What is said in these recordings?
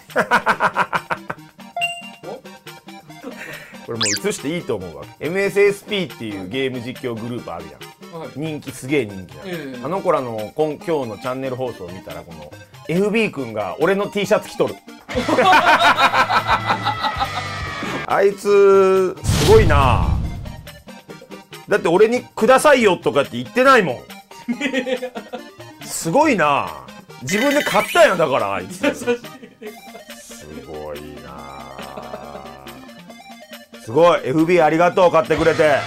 これもう映していいと思うわ。 MSSP っていうゲーム実況グループあるやん、はい、人気すげえ人気だ、あの子らの今日のチャンネル放送を見たらこの FB 君が俺の T シャツ着とるあいつすごいな。だって俺にくださいよとかって言ってないもんすごいな。自分で買ったんやだからあいつすごいな。すごい FB ありがとう買ってくれて。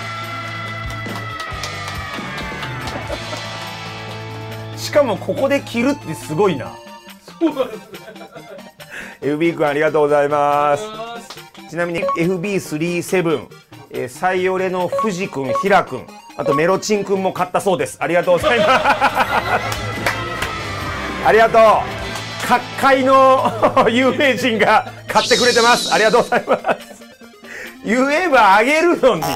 しかもここで着るってすごいな。そうなんですね。FB 君ありがとうございます。ちなみに FB37、サイオレの藤君、ひら君、あとメロチン君も買ったそうです。ありがとうございますありがとう。各界の有名人が買ってくれてます。ありがとうございます。言えばあげるのに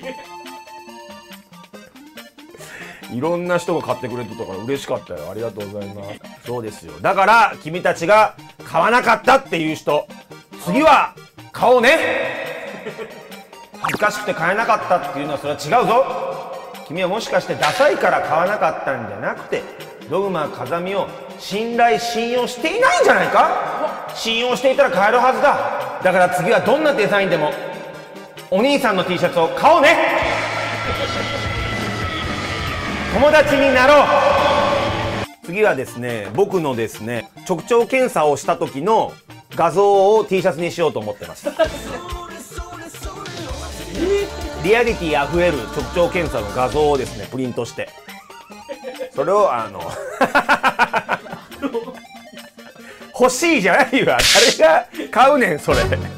いろんな人が買ってくれてたから嬉しかったよ。ありがとうございます。そうですよ。だから君たちが買わなかったっていう人、次は買おうね。恥ずかしくて買えなかったっていうのはそれは違うぞ。君はもしかしてダサいから買わなかったんじゃなくて、ドグマ風見を信用していないんじゃないか。信用していたら買えるはずだ。だから次はどんなデザインでもお兄さんの T シャツを買おうね。友達になろう。次はですね、僕のですね、直腸検査をした時の画像を T シャツにしようと思ってますリアリティあふれる直腸検査の画像をですね、プリントして、それを欲しいじゃないわ。誰が買うねんそれ